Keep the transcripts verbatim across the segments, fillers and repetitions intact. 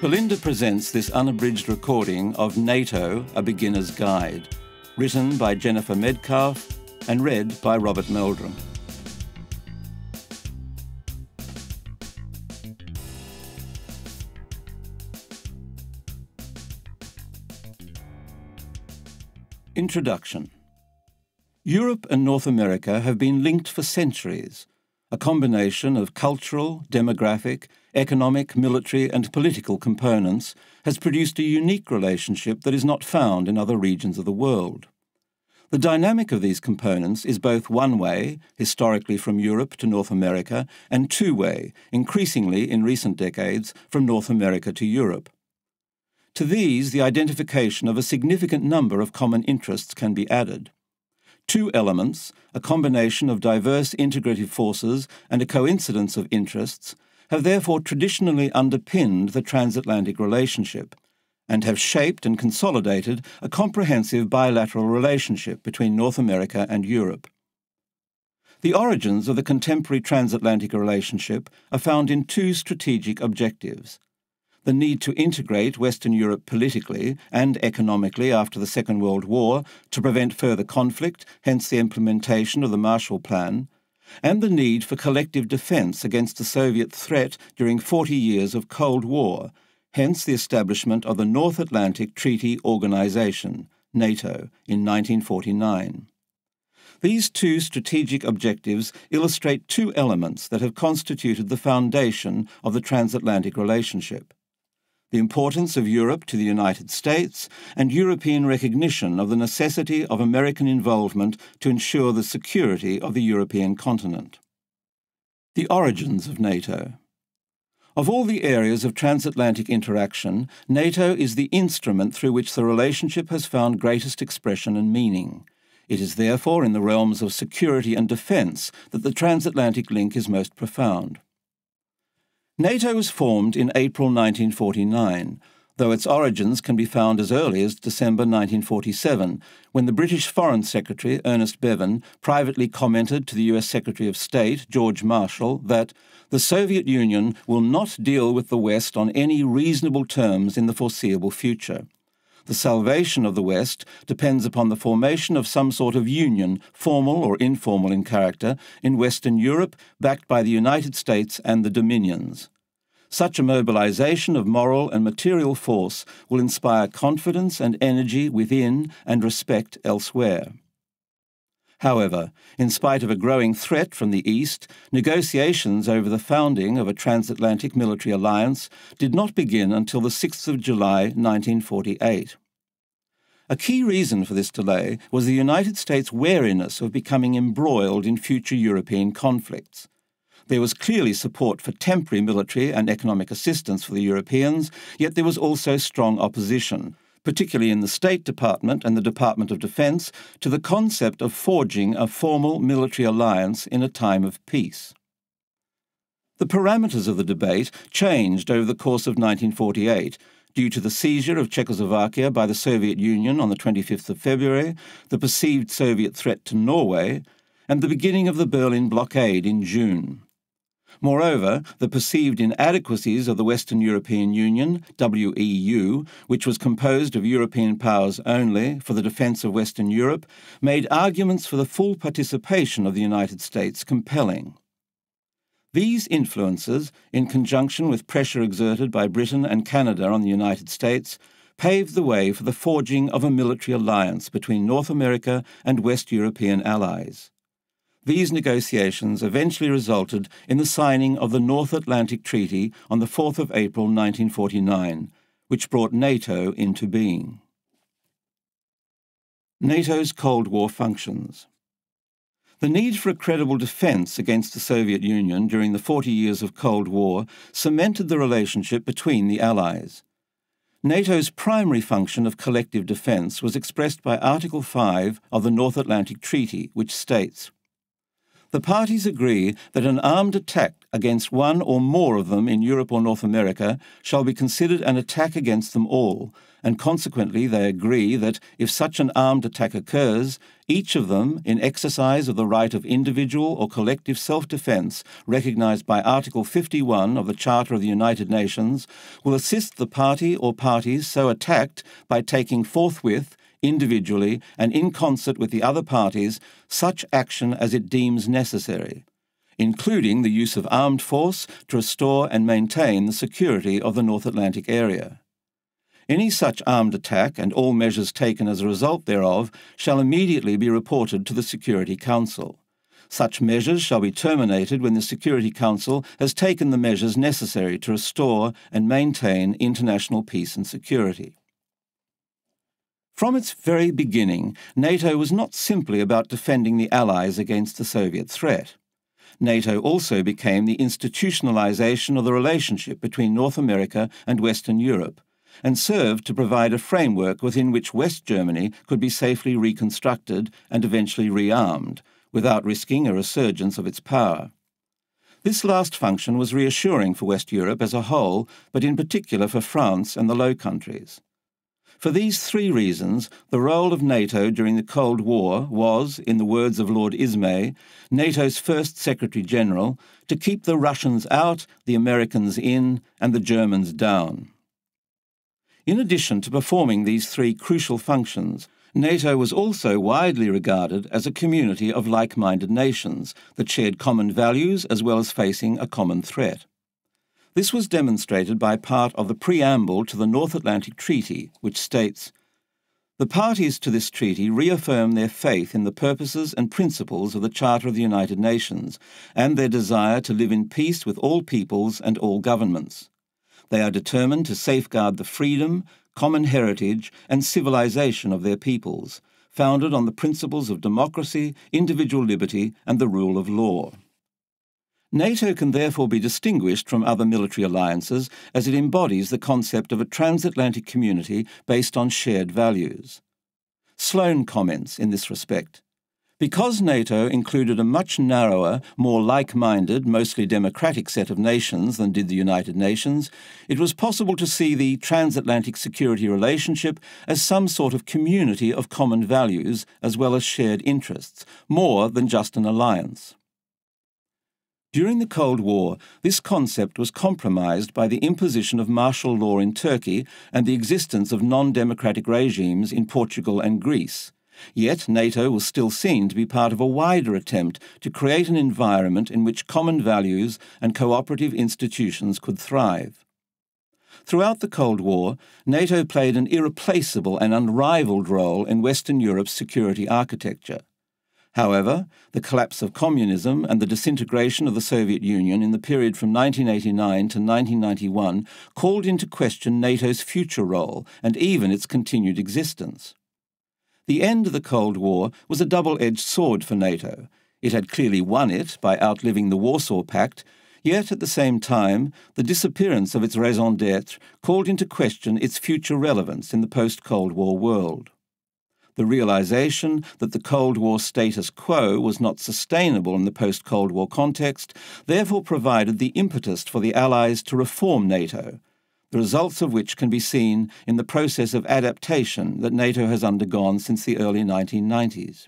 Belinda presents this unabridged recording of Nato, A Beginner's Guide, written by Jennifer Medcalf and read by Robert Meldrum. Introduction. Europe and North America have been linked for centuries. A combination of cultural, demographic, economic, military and political components has produced a unique relationship that is not found in other regions of the world. The dynamic of these components is both one-way, historically from Europe to North America, and two-way, increasingly in recent decades from North America to Europe. To these, the identification of a significant number of common interests can be added. Two elements, a combination of diverse integrative forces and a coincidence of interests, have therefore traditionally underpinned the transatlantic relationship and have shaped and consolidated a comprehensive bilateral relationship between North America and Europe. The origins of the contemporary transatlantic relationship are found in two strategic objectives: the need to integrate Western Europe politically and economically after the Second World War to prevent further conflict, hence the implementation of the Marshall Plan, and the need for collective defence against the Soviet threat during forty years of Cold War, hence the establishment of the North Atlantic Treaty Organization, NATO, in nineteen forty-nine. These two strategic objectives illustrate two elements that have constituted the foundation of the transatlantic relationship: the importance of Europe to the United States, and European recognition of the necessity of American involvement to ensure the security of the European continent. The origins of NATO. Of all the areas of transatlantic interaction, NATO is the instrument through which the relationship has found greatest expression and meaning. It is therefore in the realms of security and defence that the transatlantic link is most profound. NATO was formed in April nineteen forty-nine, though its origins can be found as early as December nineteen forty-seven, when the British Foreign Secretary, Ernest Bevin, privately commented to the U S Secretary of State, George Marshall, that the Soviet Union will not deal with the West on any reasonable terms in the foreseeable future. The salvation of the West depends upon the formation of some sort of union, formal or informal in character, in Western Europe, backed by the United States and the Dominions. Such a mobilization of moral and material force will inspire confidence and energy within and respect elsewhere. However, in spite of a growing threat from the East, negotiations over the founding of a transatlantic military alliance did not begin until the sixth of July nineteen forty-eight. A key reason for this delay was the United States' wariness of becoming embroiled in future European conflicts. There was clearly support for temporary military and economic assistance for the Europeans, yet there was also strong opposition, particularly in the State Department and the Department of Defense, to the concept of forging a formal military alliance in a time of peace. The parameters of the debate changed over the course of nineteen forty-eight, due to the seizure of Czechoslovakia by the Soviet Union on the twenty-fifth of February, the perceived Soviet threat to Norway, and the beginning of the Berlin blockade in June. Moreover, the perceived inadequacies of the Western European Union, W E U, which was composed of European powers only for the defence of Western Europe, made arguments for the full participation of the United States compelling. These influences, in conjunction with pressure exerted by Britain and Canada on the United States, paved the way for the forging of a military alliance between North America and West European allies. These negotiations eventually resulted in the signing of the North Atlantic Treaty on the fourth of April nineteen forty-nine, which brought NATO into being. NATO's Cold War functions. The need for a credible defence against the Soviet Union during the forty years of Cold War cemented the relationship between the Allies. NATO's primary function of collective defence was expressed by Article five of the North Atlantic Treaty, which states, The parties agree that an armed attack against one or more of them in Europe or North America shall be considered an attack against them all, and consequently they agree that if such an armed attack occurs, each of them, in exercise of the right of individual or collective self-defence recognised by Article fifty-one of the Charter of the United Nations, will assist the party or parties so attacked by taking forthwith, individually and in concert with the other parties, such action as it deems necessary, including the use of armed force to restore and maintain the security of the North Atlantic area. Any such armed attack and all measures taken as a result thereof shall immediately be reported to the Security Council. Such measures shall be terminated when the Security Council has taken the measures necessary to restore and maintain international peace and security. From its very beginning, NATO was not simply about defending the Allies against the Soviet threat. NATO also became the institutionalization of the relationship between North America and Western Europe, and served to provide a framework within which West Germany could be safely reconstructed and eventually rearmed, without risking a resurgence of its power. This last function was reassuring for West Europe as a whole, but in particular for France and the Low Countries. For these three reasons, the role of NATO during the Cold War was, in the words of Lord Ismay, NATO's first Secretary-General, to keep the Russians out, the Americans in, and the Germans down. In addition to performing these three crucial functions, NATO was also widely regarded as a community of like-minded nations that shared common values as well as facing a common threat. This was demonstrated by part of the preamble to the North Atlantic Treaty, which states, "The parties to this treaty reaffirm their faith in the purposes and principles of the Charter of the United Nations and their desire to live in peace with all peoples and all governments. They are determined to safeguard the freedom, common heritage and civilization of their peoples, founded on the principles of democracy, individual liberty and the rule of law." NATO can therefore be distinguished from other military alliances as it embodies the concept of a transatlantic community based on shared values. Sloan comments in this respect. Because NATO included a much narrower, more like-minded, mostly democratic set of nations than did the United Nations, it was possible to see the transatlantic security relationship as some sort of community of common values as well as shared interests, more than just an alliance. During the Cold War, this concept was compromised by the imposition of martial law in Turkey and the existence of non-democratic regimes in Portugal and Greece. Yet NATO was still seen to be part of a wider attempt to create an environment in which common values and cooperative institutions could thrive. Throughout the Cold War, NATO played an irreplaceable and unrivaled role in Western Europe's security architecture. However, the collapse of communism and the disintegration of the Soviet Union in the period from nineteen eighty-nine to nineteen ninety-one called into question NATO's future role and even its continued existence. The end of the Cold War was a double-edged sword for NATO. It had clearly won it by outliving the Warsaw Pact, yet at the same time, the disappearance of its raison d'etre called into question its future relevance in the post-Cold War world. The realization that the Cold War status quo was not sustainable in the post-Cold War context therefore provided the impetus for the Allies to reform NATO, the results of which can be seen in the process of adaptation that NATO has undergone since the early nineteen nineties.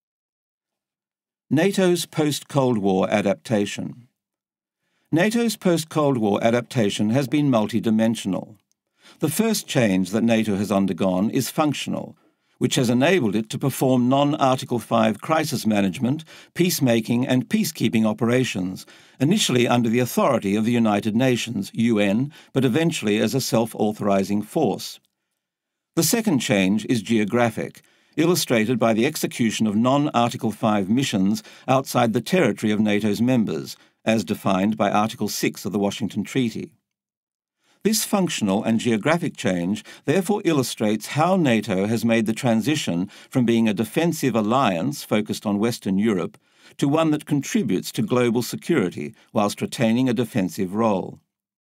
NATO's post-Cold War adaptation. NATO's post-Cold War adaptation has been multidimensional. The first change that NATO has undergone is functional, which has enabled it to perform non-Article five crisis management, peacemaking and peacekeeping operations, initially under the authority of the United Nations, U N, but eventually as a self-authorizing force. The second change is geographic, illustrated by the execution of non-Article five missions outside the territory of NATO's members, as defined by Article six of the Washington Treaty. This functional and geographic change therefore illustrates how NATO has made the transition from being a defensive alliance focused on Western Europe to one that contributes to global security whilst retaining a defensive role.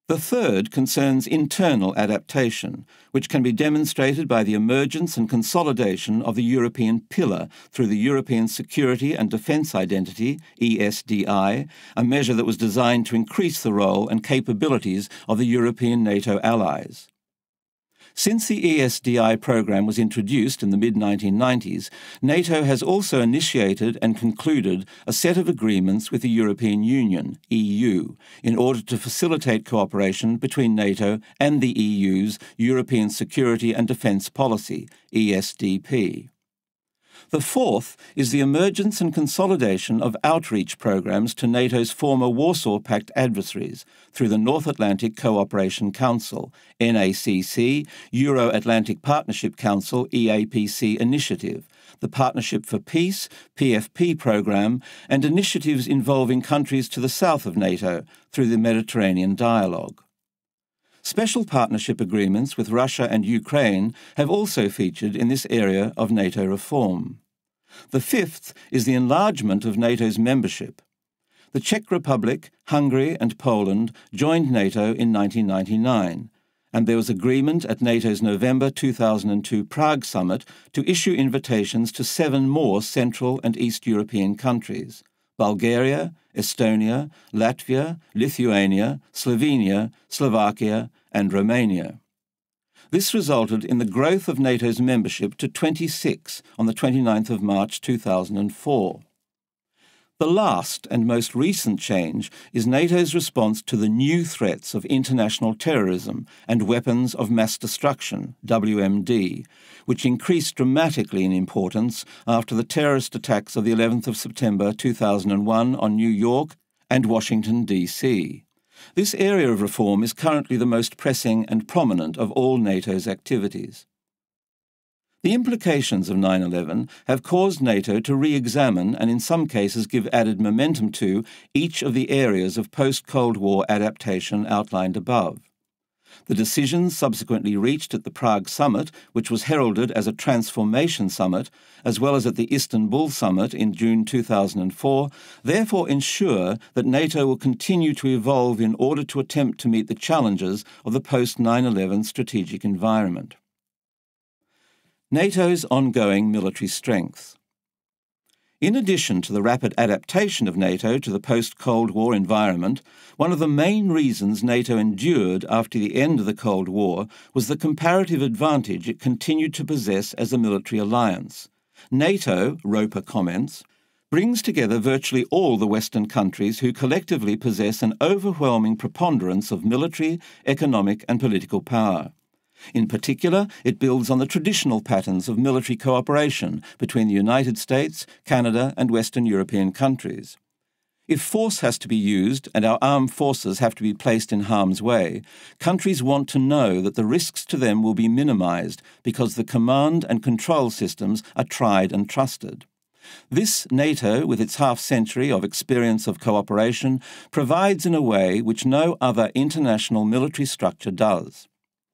The third concerns internal adaptation, which can be demonstrated by the emergence and consolidation of the European pillar through the European Security and Defence Identity, E S D I, a measure that was designed to increase the role and capabilities of the European NATO allies. Since the E S D I programme was introduced in the mid nineteen nineties, NATO has also initiated and concluded a set of agreements with the European Union, E U, in order to facilitate cooperation between NATO and the E U's European Security and Defence Policy, E S D P. The fourth is the emergence and consolidation of outreach programs to NATO's former Warsaw Pact adversaries through the North Atlantic Cooperation Council, N A C C, Euro-Atlantic Partnership Council, E A P C initiative, the Partnership for Peace, P F P program, and initiatives involving countries to the south of NATO through the Mediterranean Dialogue. Special partnership agreements with Russia and Ukraine have also featured in this area of NATO reform. The fifth is the enlargement of NATO's membership. The Czech Republic, Hungary and Poland joined NATO in nineteen ninety-nine, and there was agreement at NATO's November two thousand two Prague summit to issue invitations to seven more Central and East European countries: Bulgaria, Estonia, Latvia, Lithuania, Slovenia, Slovakia, and Romania. This resulted in the growth of NATO's membership to twenty-six on the twenty-ninth of March two thousand four. The last and most recent change is NATO's response to the new threats of international terrorism and weapons of mass destruction, W M D, which increased dramatically in importance after the terrorist attacks of the eleventh of September two thousand one on New York and Washington, D C This area of reform is currently the most pressing and prominent of all NATO's activities. The implications of nine eleven have caused NATO to re-examine and in some cases give added momentum to each of the areas of post-Cold War adaptation outlined above. The decisions subsequently reached at the Prague summit, which was heralded as a transformation summit, as well as at the Istanbul summit in June two thousand four, therefore ensure that NATO will continue to evolve in order to attempt to meet the challenges of the post nine eleven strategic environment. NATO's ongoing military strength. In addition to the rapid adaptation of NATO to the post-Cold War environment, one of the main reasons NATO endured after the end of the Cold War was the comparative advantage it continued to possess as a military alliance. NATO, Roper comments, brings together virtually all the Western countries who collectively possess an overwhelming preponderance of military, economic and political power. In particular, it builds on the traditional patterns of military cooperation between the United States, Canada, and Western European countries. If force has to be used and our armed forces have to be placed in harm's way, countries want to know that the risks to them will be minimized because the command and control systems are tried and trusted. This NATO, with its half-century of experience of cooperation, provides in a way which no other international military structure does.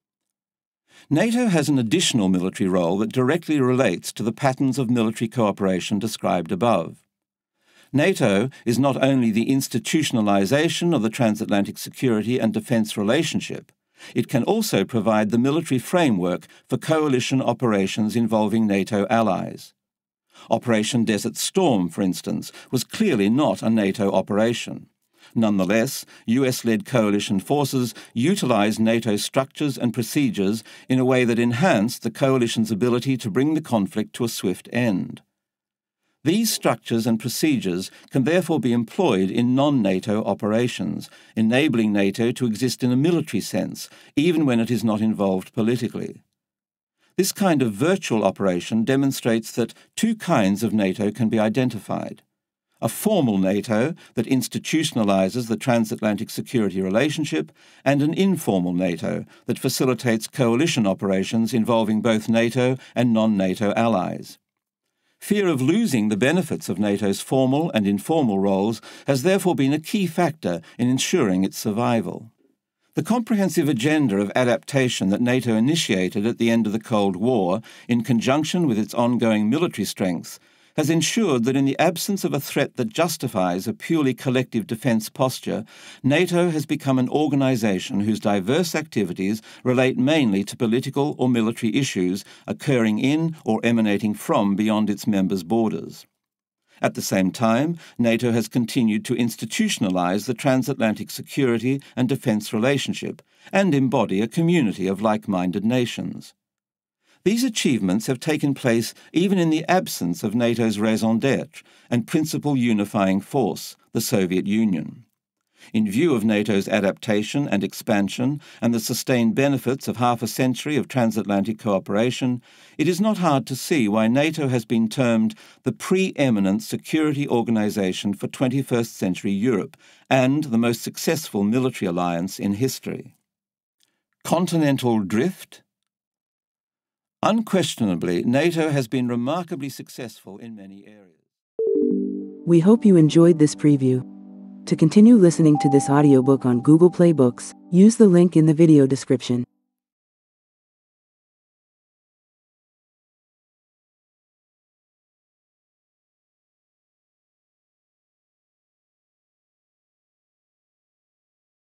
NATO has an additional military role that directly relates to the patterns of military cooperation described above. NATO is not only the institutionalization of the transatlantic security and defence relationship, it can also provide the military framework for coalition operations involving NATO allies. Operation Desert Storm, for instance, was clearly not a NATO operation. Nonetheless, U S-led coalition forces utilized NATO structures and procedures in a way that enhanced the coalition's ability to bring the conflict to a swift end. These structures and procedures can therefore be employed in non-NATO operations, enabling NATO to exist in a military sense, even when it is not involved politically. This kind of virtual operation demonstrates that two kinds of NATO can be identified: a formal NATO that institutionalizes the transatlantic security relationship, and an informal NATO that facilitates coalition operations involving both NATO and non-NATO allies. Fear of losing the benefits of NATO's formal and informal roles has therefore been a key factor in ensuring its survival. The comprehensive agenda of adaptation that NATO initiated at the end of the Cold War, in conjunction with its ongoing military strength, has ensured that in the absence of a threat that justifies a purely collective defence posture, NATO has become an organisation whose diverse activities relate mainly to political or military issues occurring in or emanating from beyond its members' borders. At the same time, NATO has continued to institutionalise the transatlantic security and defence relationship and embody a community of like-minded nations. These achievements have taken place even in the absence of NATO's raison d'être and principal unifying force, the Soviet Union. In view of NATO's adaptation and expansion and the sustained benefits of half a century of transatlantic cooperation, it is not hard to see why NATO has been termed the pre-eminent security organisation for twenty-first century Europe and the most successful military alliance in history. Continental drift? Unquestionably, NATO has been remarkably successful in many areas. We hope you enjoyed this preview. To continue listening to this audiobook on Google Play Books, use the link in the video description.